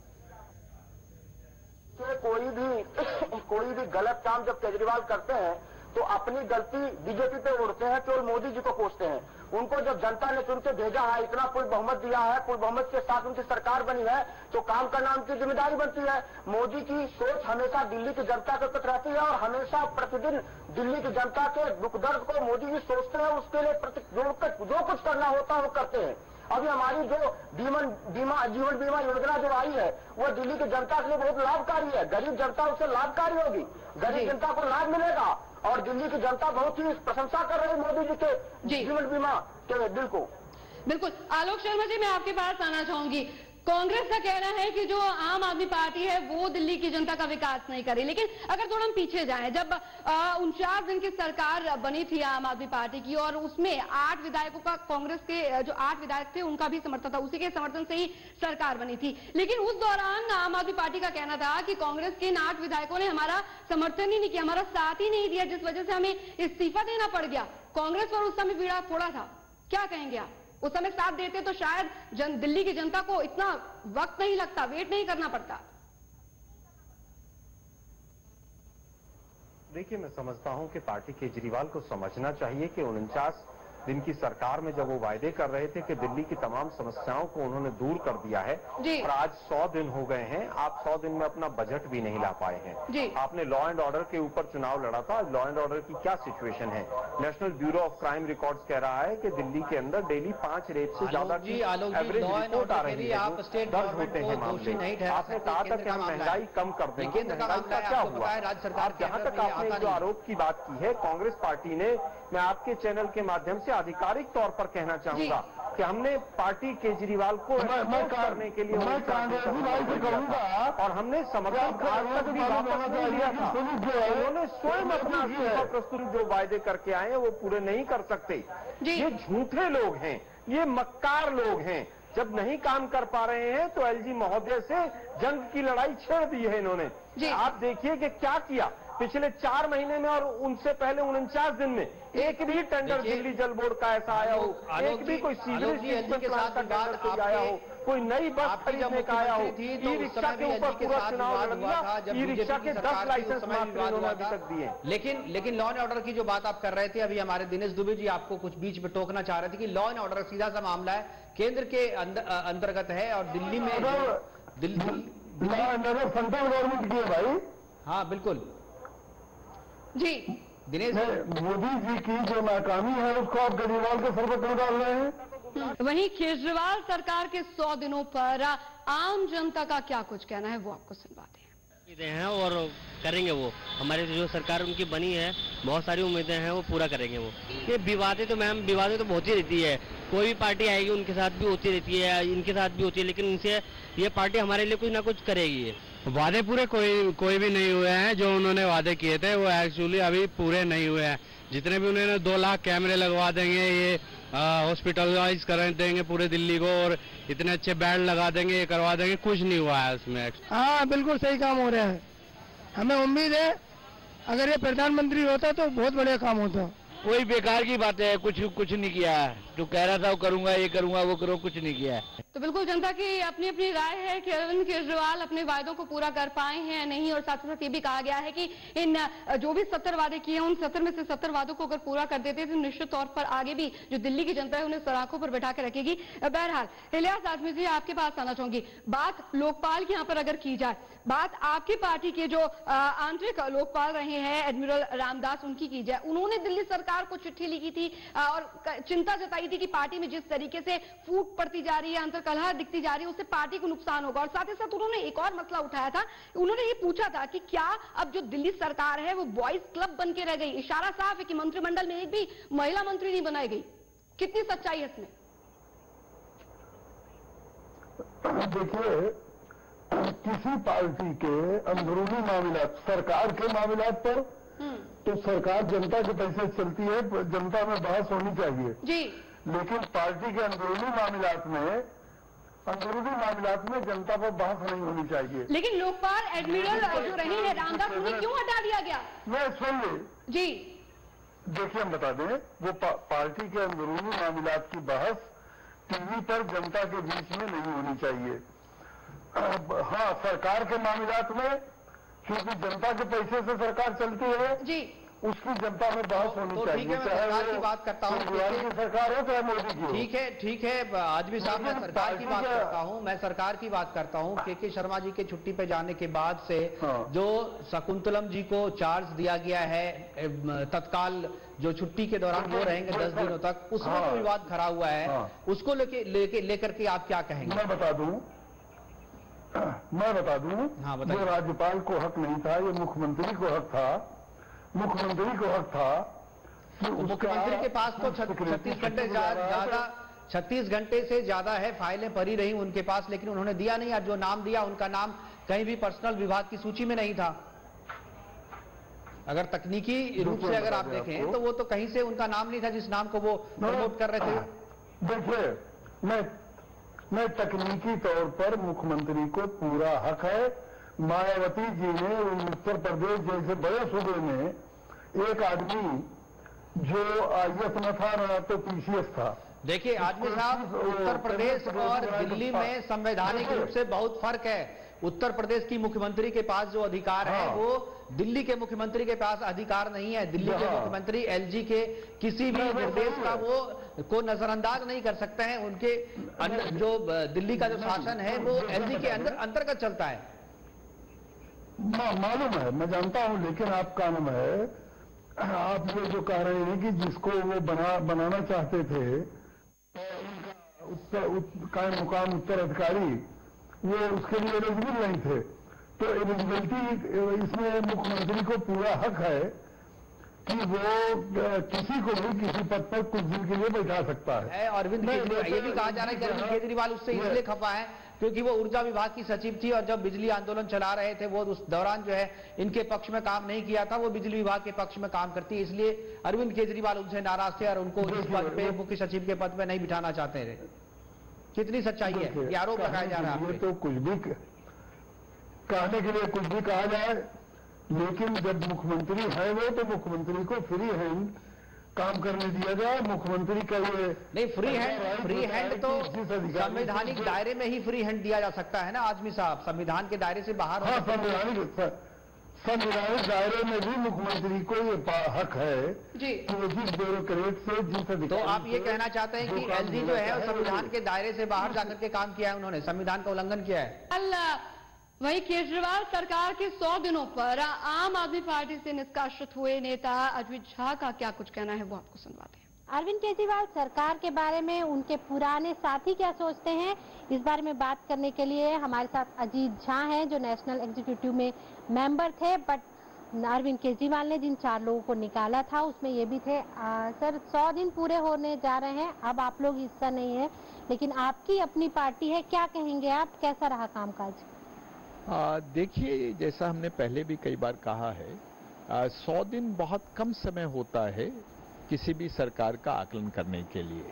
कोई भी गलत काम जब केजरीवाल करते हैं तो अपनी गलती बीजेपी पे उड़ते हैं, केवल मोदी जी को कोसते हैं। उनको जब जनता ने चुन के भेजा है, इतना फुल बहुमत दिया है, फुल बहुमत के साथ उनकी सरकार बनी है, तो काम करना उनकी जिम्मेदारी बनती है। मोदी की सोच हमेशा दिल्ली की जनता के प्रति रहती है और हमेशा प्रतिदिन दिल्ली की जनता के दुख दर्द को मोदी जी सोचते हैं, उसके लिए जो कुछ करना होता है वो करते हैं। अभी हमारी जो जीवन बीमा योजना जो आई है वो दिल्ली की जनता के लिए बहुत लाभकारी है। गरीब जनता उससे लाभकारी होगी, गरीब जनता को लाभ मिलेगा और दिल्ली की जनता बहुत ही प्रशंसा कर रही है मोदी जी के जीवन बीमा के बिल को। बिल्कुल। आलोक शर्मा जी, मैं आपके पास आना चाहूंगी। कांग्रेस का कहना है कि जो आम आदमी पार्टी है वो दिल्ली की जनता का विकास नहीं करे, लेकिन अगर थोड़ा हम पीछे जाएं, जब 49 दिन की सरकार बनी थी आम आदमी पार्टी की और उसमें 8 विधायकों का, कांग्रेस के जो 8 विधायक थे उनका भी समर्थन था, उसी के समर्थन से ही सरकार बनी थी। लेकिन उस दौरान आम आदमी पार्टी का कहना था कि कांग्रेस के इन 8 विधायकों ने हमारा समर्थन ही नहीं किया, हमारा साथ ही नहीं दिया, जिस वजह से हमें इस्तीफा देना पड़ गया। कांग्रेस पर उस समय पीड़ा थोड़ा था, क्या कहेंगे आप? उस समय साथ देते तो शायद दिल्ली की जनता को इतना वक्त नहीं लगता, वेट नहीं करना पड़ता। देखिए, मैं समझता हूं कि पार्टी केजरीवाल को समझना चाहिए कि 49 दिन की सरकार में जब वो वायदे कर रहे थे कि दिल्ली की तमाम समस्याओं को उन्होंने दूर कर दिया है, और आज 100 दिन हो गए हैं, आप 100 दिन में अपना बजट भी नहीं ला पाए हैं। आपने लॉ एंड ऑर्डर के ऊपर चुनाव लड़ा था, लॉ एंड ऑर्डर की क्या सिचुएशन है? National Bureau of Crime Records कह रहा है कि दिल्ली के अंदर डेली 5 रेप से ज्यादा की एवरेज रिपोर्ट आ रही है, दर्ज होते हैं मामले। आपने कहा था कि हम महंगाई कम कर देंगे, महंगाई का क्या हुआ? आप जहां तक आपने जो आरोप की बात की है, कांग्रेस पार्टी ने, मैं आपके चैनल के माध्यम से आधिकारिक तौर पर कहना चाहूंगा कि हमने पार्टी केजरीवाल को करने के लिए और हमने समर्थन आज तक भी वापस नहीं लिया था। उन्होंने स्वयं अपना प्रस्तुत जो वायदे करके आए हैं वो पूरे नहीं कर सकते। ये झूठे लोग हैं, ये मक्कार लोग हैं। जब नहीं काम कर पा रहे हैं तो एलजी महोदय से जंग की लड़ाई छेड़ दी है इन्होंने। आप देखिए कि क्या किया पिछले 4 महीने में और उनसे पहले 49 दिन में। एक भी टेंडर दिल्ली जल बोर्ड का ऐसा आया हो, एक भी कोई सीवरेज ट्रीटमेंट प्लांट का टेंडर कोई आया हो, कोई नई बस खरीदने का आया हो, ई रिक्शा के ऊपर पूरा चुनाव लड़ दिया, ई रिक्शा के 10 लाइसेंस मात्र इन्होंने अभी तक दिए। लेकिन लॉ एंड ऑर्डर की जो बात आप कर रहे थे, अभी हमारे दिनेश दुबे जी आपको कुछ बीच में टोकना चाह रहे थे कि लॉ एंड ऑर्डर सीधा सा मामला है, केंद्र के अंतर्गत है और दिल्ली में सेंट्रल गवर्नमेंट की है भाई। हाँ बिल्कुल जी दिनेश, मोदी जी की जो नाकामी है उसको आप केजरीवाल के सर पर क्यों डाल रहे हैं? वहीं केजरीवाल सरकार के 100 दिनों पर आम जनता का क्या कुछ कहना है वो आपको सुनवाते हैं। और करेंगे वो, हमारे जो सरकार उनकी बनी है बहुत सारी उम्मीदें हैं वो पूरा करेंगे वो। ये विवादें तो मैम विवादें तो बहुत ही रहती है, कोई भी पार्टी आएगी उनके साथ भी होती रहती है, इनके साथ भी होती है, लेकिन इनसे ये पार्टी हमारे लिए कुछ ना कुछ करेगी। वादे पूरे कोई भी नहीं हुए हैं, जो उन्होंने वादे किए थे वो एक्चुअली अभी पूरे नहीं हुए हैं। जितने भी उन्होंने 2 लाख कैमरे लगवा देंगे, ये हॉस्पिटलाइज कर देंगे पूरे दिल्ली को और इतने अच्छे बेड लगा देंगे, ये करवा देंगे, कुछ नहीं हुआ है उसमें। हाँ बिल्कुल सही काम हो रहा है, हमें उम्मीद है अगर ये प्रधानमंत्री होता तो बहुत बढ़िया काम होता। कोई बेकार की बात है, कुछ नहीं किया है, जो कह रहा था वो करूंगा, ये करूंगा, वो करो, कुछ नहीं किया है। तो बिल्कुल जनता की अपनी अपनी राय है कि अरविंद केजरीवाल अपने वायदों को पूरा कर पाए हैं या नहीं, और साथ ही साथ ये भी कहा गया है कि इन जो भी 70 वादे किए हैं उन 70 में से 70 वादों को अगर पूरा कर देते तो निश्चित तौर पर आगे भी जो दिल्ली की जनता है उन्हें सराखों पर बैठा के रखेगी। बहरहाल इलियास आजमी जी आपके पास आना चाहूंगी, बात लोकपाल की यहाँ पर अगर की जाए, बात आपकी पार्टी के जो आंतरिक लोकपाल रहे हैं एडमिरल रामदास उनकी की जाए, उन्होंने दिल्ली सरकार को चिट्ठी लिखी थी और चिंता जताई थी कि पार्टी में जिस तरीके से फूट पड़ती जा रही है, अंतर्कलह दिखती जा रही है, उससे पार्टी को नुकसान होगा। और साथ ही साथ उन्होंने एक और मसला उठाया था, उन्होंने ये पूछा था कि क्या अब जो दिल्ली सरकार है वो बॉयज क्लब बन के रह गई। इशारा साफ है कि मंत्रिमंडल में एक भी महिला मंत्री नहीं बनाई गई। कितनी सच्चाई है इसमें? देखिए, किसी पार्टी के अंदरूनी मामलात, सरकार के मामलात पर तो सरकार जनता के पैसे चलती है, जनता में बहस होनी चाहिए जी। लेकिन पार्टी के अंदरूनी मामलात में जनता पर बहस नहीं होनी चाहिए। लेकिन लोकपाल एडमिरल जो रहे हैं रामदास, उन्हें क्यों हटा दिया गया? मैं सुन ले जी, देखिए हम बता दें, वो पार्टी के अंदरूनी मामलात की बहस टीवी पर जनता के बीच में नहीं होनी चाहिए। हाँ, सरकार के मामलात में, क्योंकि जनता के पैसे से सरकार चलती है जी, उसकी जनता में बहस होनी चाहिए। ठीक है, मैं सरकार की बात करता हूँ, की सरकार हो चाहे मोदी की हो। ठीक है आजमी साहब, मैं सरकार की बात करता हूँ, मैं सरकार की बात करता हूँ। के शर्मा जी के छुट्टी पे जाने के बाद से जो शकुंतलम जी को चार्ज दिया गया है तत्काल, जो छुट्टी के दौरान वो रहेंगे 10 दिनों तक, उसमें तो विवाद खड़ा हुआ है, उसको लेकर के आप क्या कहेंगे? मैं बता दूं, हाँ, जो राज्यपाल को हक नहीं था, ये मुख्यमंत्री को हक था। मुख्यमंत्री को हक था कि मुख्यमंत्री के पास तो 36 घंटे से ज्यादा है, फाइलें पड़ी रही उनके पास, लेकिन उन्होंने दिया नहीं। और जो नाम दिया, उनका नाम कहीं भी पर्सनल विभाग की सूची में नहीं था। अगर तकनीकी रूप से अगर आप देखें तो वो तो कहीं से उनका नाम नहीं था जिस नाम को वो प्रमोट कर रहे थे। देखिए, मैं तकनीकी तौर पर मुख्यमंत्री को पूरा हक है। मायावती जी ने उत्तर प्रदेश जैसे बड़े सूबे में एक आदमी जो आईएएस न था न तो पीसीएस था। देखिए आदमी साहब, उत्तर प्रदेश और दिल्ली में संवैधानिक रूप से बहुत फर्क है। उत्तर प्रदेश की मुख्यमंत्री के पास जो अधिकार है वो दिल्ली के मुख्यमंत्री के पास अधिकार नहीं है। दिल्ली के मुख्यमंत्री एलजी के किसी भी निर्देश का वो को नजरअंदाज नहीं कर सकते हैं। उनके अंदर जो दिल्ली का जो शासन है वो एलजी के अंतर्गत चलता है। मालूम है, मैं जानता हूं, लेकिन आपका नाम है, आप ये जो कह रहे हैं कि जिसको वो बनाना चाहते थे, उनका मुकाम उत्तराधिकारी, वो उसके लिए एलिजिबल नहीं थे। तो एलिजिबिलिटी इसमें मुख्यमंत्री को पूरा हक है कि वो किसी को भी किसी पद पर कुछ दिन के लिए बैठा सकता है। अरविंद केजरीवाल, ये भी कहा जा रहा है कि अरविंद केजरीवाल उससे इसलिए खफा है क्योंकि वो ऊर्जा विभाग की सचिव थी और जब बिजली आंदोलन चला रहे थे वो उस दौरान जो है इनके पक्ष में काम नहीं किया था, वो बिजली विभाग के पक्ष में काम करती है, इसलिए अरविंद केजरीवाल उनसे नाराज थे और उनको इस पद पे, मुख्य सचिव के पद पे नहीं बिठाना चाहते थे। कितनी सच्चाई है? ये आरोप लगाया जा रहा है। तो कुछ भी कहने के लिए कुछ भी कहा जाए, लेकिन जब मुख्यमंत्री है वो, तो मुख्यमंत्री को फ्री हैंड काम करने दिया जाए। मुख्यमंत्री का ये नहीं, फ्री हैंड तो संवैधानिक दायरे में ही फ्री हैंड दिया जा सकता है ना आजमी साहब, संविधान के दायरे से बाहर। हाँ, संवैधानिक दायरे में भी मुख्यमंत्री को ये हक है जी कि वो जिस ब्यूरोक्रेट से जिस अधिकारी। तो आप ये कहना चाहते हैं कि एलजी जो है संविधान के दायरे से बाहर जाकर के काम किया है, उन्होंने संविधान का उल्लंघन किया है। वहीं केजरीवाल सरकार के 100 दिनों पर आम आदमी पार्टी से निष्कासित हुए नेता अद्वित झा का क्या कुछ कहना है, वो आपको सुनवाते हैं। अरविंद केजरीवाल सरकार के बारे में उनके पुराने साथी क्या सोचते हैं, इस बारे में बात करने के लिए हमारे साथ अजीत झा हैं जो नेशनल एग्जीक्यूटिव में मेंबर थे, बट अरविंद केजरीवाल ने जिन 4 लोगों को निकाला था उसमें ये भी थे। सर, 100 दिन पूरे होने जा रहे हैं, अब आप लोग हिस्सा नहीं है, लेकिन आपकी अपनी पार्टी है, क्या कहेंगे आप, कैसा रहा कामकाज? देखिए, जैसा हमने पहले भी कई बार कहा है, 100 दिन बहुत कम समय होता है किसी भी सरकार का आकलन करने के लिए।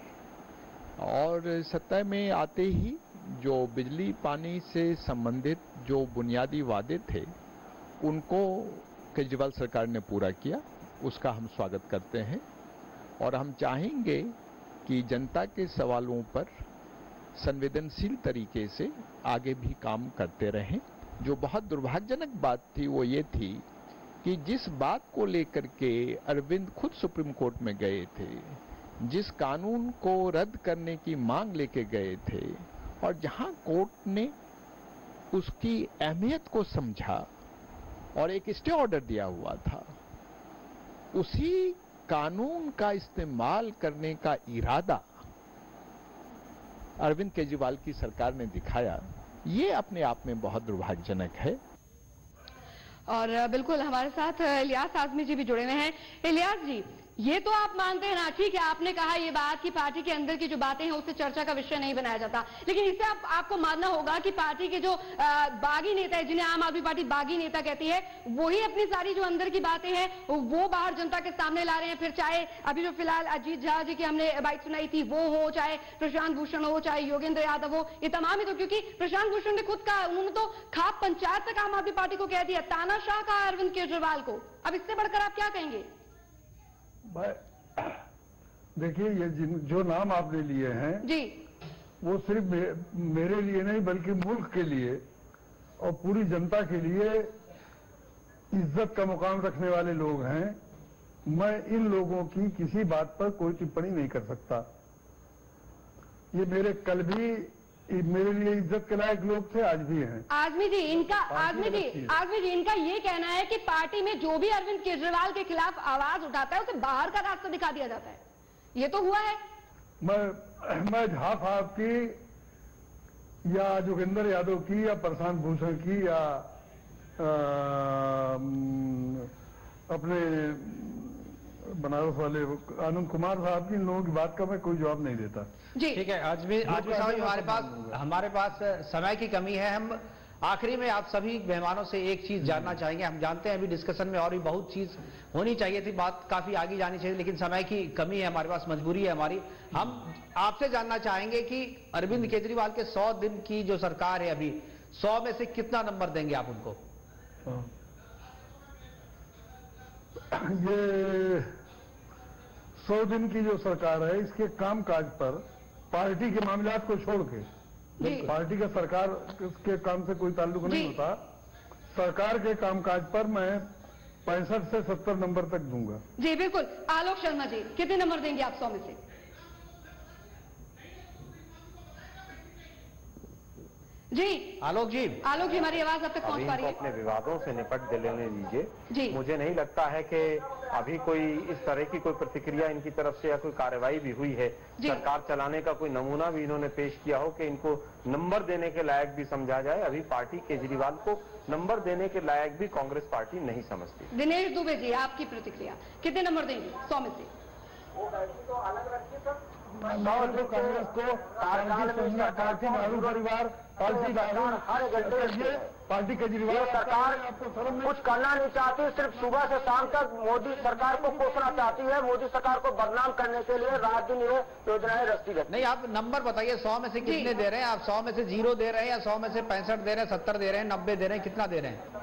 और सत्ता में आते ही जो बिजली पानी से संबंधित जो बुनियादी वादे थे उनको केजरीवाल सरकार ने पूरा किया, उसका हम स्वागत करते हैं। और हम चाहेंगे कि जनता के सवालों पर संवेदनशील तरीके से आगे भी काम करते रहें। जो बहुत दुर्भाग्यजनक बात थी वो ये थी कि जिस बात को लेकर के अरविंद खुद सुप्रीम कोर्ट में गए थे, जिस कानून को रद्द करने की मांग लेके गए थे, और जहां कोर्ट ने उसकी अहमियत को समझा और एक स्टे ऑर्डर दिया हुआ था, उसी कानून का इस्तेमाल करने का इरादा अरविंद केजरीवाल की सरकार ने दिखाया, ये अपने आप में बहुत दुर्भाग्यजनक है। और बिल्कुल हमारे साथ इलियास आजमी जी भी जुड़े हुए हैं। इलियास जी, ये तो आप मानते हैं ना, ठीक है, आपने कहा ये बात कि पार्टी के अंदर की जो बातें हैं उससे चर्चा का विषय नहीं बनाया जाता, लेकिन इससे आपको मानना होगा कि पार्टी के जो बागी नेता है, जिन्हें आम आदमी पार्टी बागी नेता कहती है, वही अपनी सारी जो अंदर की बातें हैं वो बाहर जनता के सामने ला रहे हैं। फिर चाहे अभी जो फिलहाल अजीत झा जी की हमने बात सुनाई थी वो हो, चाहे प्रशांत भूषण हो, चाहे योगेंद्र यादव हो, ये तमाम ही तो, क्योंकि प्रशांत भूषण ने खुद कहा, उन्होंने तो खाप पंचायत तक आम आदमी पार्टी को कह दिया, तानाशाह कहा अरविंद केजरीवाल को। अब इससे बढ़कर आप क्या कहेंगे? देखिए, ये जो नाम आपने लिए हैं जी, वो सिर्फ मेरे लिए नहीं बल्कि मुल्क के लिए और पूरी जनता के लिए इज्जत का मुकाम रखने वाले लोग हैं। मैं इन लोगों की किसी बात पर कोई टिप्पणी नहीं कर सकता। ये मेरे कल भी मेरे लिए इज्जत के लायक लोग थे, आज भी हैं। आजमी जी इनका ये कहना है कि पार्टी में जो भी अरविंद केजरीवाल के खिलाफ आवाज उठाता है उसे बाहर का रास्ता दिखा दिया जाता है। ये तो हुआ है। मैं झा साहब की या योगेंद्र यादव की या प्रशांत भूषण की या अपने बनारस वाले आनंद कुमार साहब की, इन लोगों की बात का मैं कोई जवाब नहीं देता। जी ठीक है, आज भी साहब हमारे पास समय की कमी है। हम आखिरी में आप सभी मेहमानों से एक चीज जानना चाहेंगे। हम जानते हैं अभी डिस्कशन में और भी बहुत चीज होनी चाहिए थी, बात काफी आगे जानी चाहिए, लेकिन समय की कमी है, हमारे पास मजबूरी है हमारी। हम आपसे जानना चाहेंगे कि अरविंद केजरीवाल के 100 दिन की जो सरकार है, अभी 100 में से कितना नंबर देंगे आप उनको? ये 100 दिन की जो सरकार है, इसके कामकाज पर पार्टी के मामलात को छोड़ के, पार्टी का सरकार के काम से कोई ताल्लुक नहीं होता, सरकार के कामकाज पर मैं 65 से 70 नंबर तक दूंगा। जी बिल्कुल। आलोक शर्मा जी, कितने नंबर देंगे आप 100 में से? जी आलोक जी हमारी आवाज अब तक पहुंच पा रही है? अपने विवादों से निपट लेने दीजिए। मुझे नहीं लगता है कि अभी कोई इस तरह की कोई प्रतिक्रिया इनकी तरफ से या कोई कार्रवाई भी हुई है। सरकार चलाने का कोई नमूना भी इन्होंने पेश किया हो कि इनको नंबर देने के लायक भी समझा जाए। अभी पार्टी केजरीवाल को नंबर देने के लायक भी कांग्रेस पार्टी नहीं समझती। दिनेश दुबे जी, आपकी प्रतिक्रिया, कितने नंबर देंगे 100 में से? तो अलग रखिए सर। कांग्रेस को पार्टी परिवार पार्टी केजरीवाल सरकार कुछ करना नहीं चाहती, सिर्फ सुबह से शाम तक मोदी सरकार को कोसना चाहती है, मोदी सरकार को बदनाम करने के लिए रात दिन ये योजनाएं रचती रहती। नहीं, आप नंबर बताइए, 100 में से कितने दे रहे हैं आप? 100 में से 0 दे रहे हैं या 100 में से 65 दे रहे हैं, 70 दे रहे हैं, 90 दे रहे हैं, कितना दे रहे हैं?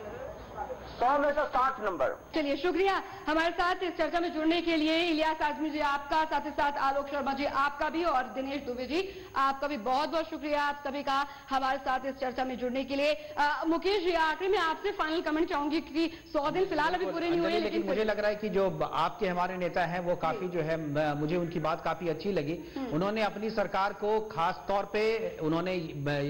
100 में से 60 नंबर। चलिए, शुक्रिया हमारे साथ इस चर्चा में जुड़ने के लिए। इलियास आजमी जी आपका, साथ ही साथ आलोक शर्मा जी आपका भी, और दिनेश दुबे जी आपका भी बहुत बहुत शुक्रिया आप सभी का हमारे साथ इस चर्चा में जुड़ने के लिए। मुकेश जी, आखिर में आपसे फाइनल कमेंट चाहूंगी क्योंकि 100 दिन फिलहाल अभी पूरे नहीं हुए, लेकिन मुझे लग रहा है कि जो आपके हमारे नेता हैं वो काफी जो है, मुझे उनकी बात काफी अच्छी लगी। उन्होंने अपनी सरकार को खास तौर पर उन्होंने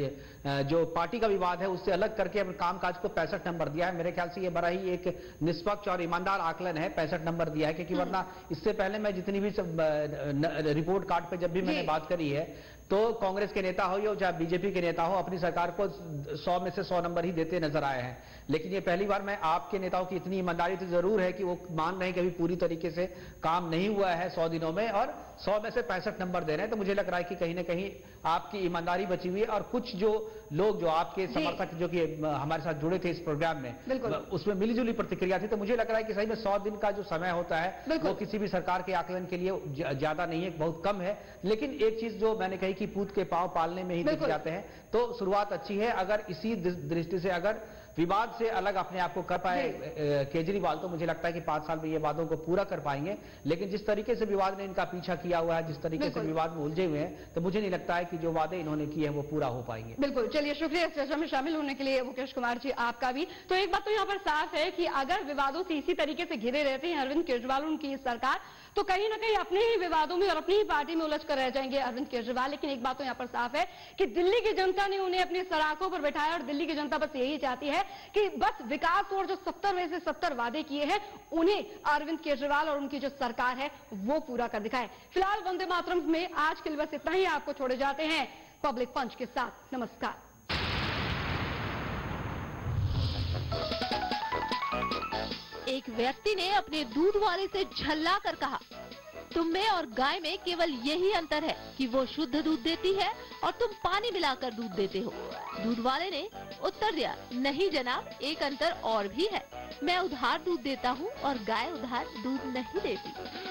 जो पार्टी का विवाद है उससे अलग करके अपने कामकाज को 65 नंबर दिया है। मेरे ख्याल से ये बड़ा ही एक निष्पक्ष और ईमानदार आकलन है, 65 नंबर दिया है, क्योंकि वरना इससे पहले मैं जितनी भी रिपोर्ट कार्ड पे जब भी मैंने बात करी है तो कांग्रेस के नेता हो या चाहे बीजेपी के नेता हो, अपनी सरकार को 100 में से 100 नंबर ही देते नजर आए हैं। लेकिन ये पहली बार मैं आपके नेताओं की इतनी ईमानदारी तो जरूर है कि वो मान रहे हैं कि अभी पूरी तरीके से काम नहीं हुआ है 100 दिनों में, और 100 में से 65 नंबर दे रहे हैं। तो मुझे लग रहा है कि कहीं ना कहीं आपकी ईमानदारी बची हुई है। और कुछ जो लोग, जो आपके समर्थक जो कि हमारे साथ जुड़े थे इस प्रोग्राम में, उसमें मिलीजुली प्रतिक्रिया थी। तो मुझे लग रहा है कि सही में 100 दिन का जो समय होता है वो किसी भी सरकार के आकलन के लिए ज्यादा नहीं है, बहुत कम है। लेकिन एक चीज जो मैंने कही कि पूत के पांव पालने में ही दिख जाते हैं, तो शुरुआत अच्छी है। अगर इसी दृष्टि से अगर विवाद से अलग अपने आप को कर पाए केजरीवाल, तो मुझे लगता है कि 5 साल में ये वादों को पूरा कर पाएंगे। लेकिन जिस तरीके से विवाद ने इनका पीछा किया हुआ है, जिस तरीके से विवाद में उलझे हुए हैं, तो मुझे नहीं लगता है कि जो वादे इन्होंने किए हैं वो पूरा हो पाएंगे। बिल्कुल। चलिए, शुक्रिया इस चर्चा में शामिल होने के लिए मुकेश कुमार जी आपका भी। तो एक बात तो यहाँ पर साफ है कि अगर विवादों से इसी तरीके से घिरे रहते हैं अरविंद केजरीवाल उनकी सरकार, तो कहीं ना कहीं अपने ही विवादों में और अपनी ही पार्टी में उलझ कर रह जाएंगे अरविंद केजरीवाल। लेकिन एक बात तो यहाँ पर साफ है कि दिल्ली की जनता ने उन्हें अपनी सराखों पर बैठाया, और दिल्ली की जनता बस यही चाहती है कि बस विकास और जो 70 में से 70 वादे किए हैं उन्हें अरविंद केजरीवाल और उनकी जो सरकार है वो पूरा कर दिखाए। फिलहाल वंदे मातरम में आज के लिए बस इतना ही। आपको छोड़े जाते हैं पब्लिक पंच के साथ। नमस्कार। एक व्यक्ति ने अपने दूध वाले से झल्ला कर कहा, तुम में और गाय में केवल यही अंतर है कि वो शुद्ध दूध देती है और तुम पानी मिलाकर दूध देते हो। दूध वाले ने उत्तर दिया, नहीं जनाब, एक अंतर और भी है, मैं उधार दूध देता हूँ और गाय उधार दूध नहीं देती।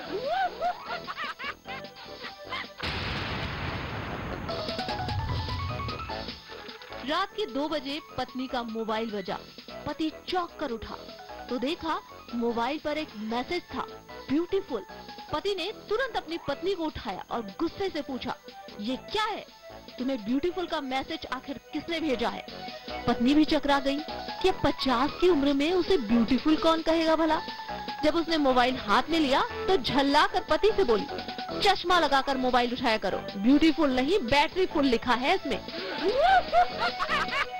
रात के 2 बजे पत्नी का मोबाइल बजा। पति चौंक कर उठा तो देखा मोबाइल पर एक मैसेज था, ब्यूटीफुल। पति ने तुरंत अपनी पत्नी को उठाया और गुस्से से पूछा, ये क्या है? तुम्हें ब्यूटीफुल का मैसेज आखिर किसने भेजा है? पत्नी भी चकरा गई कि 50 की उम्र में उसे ब्यूटीफुल कौन कहेगा भला। जब उसने मोबाइल हाथ में लिया तो झल्ला कर पति से बोली, चश्मा लगाकर मोबाइल उठाया करो, ब्यूटीफुल नहीं बैटरी फुल लिखा है इसमें।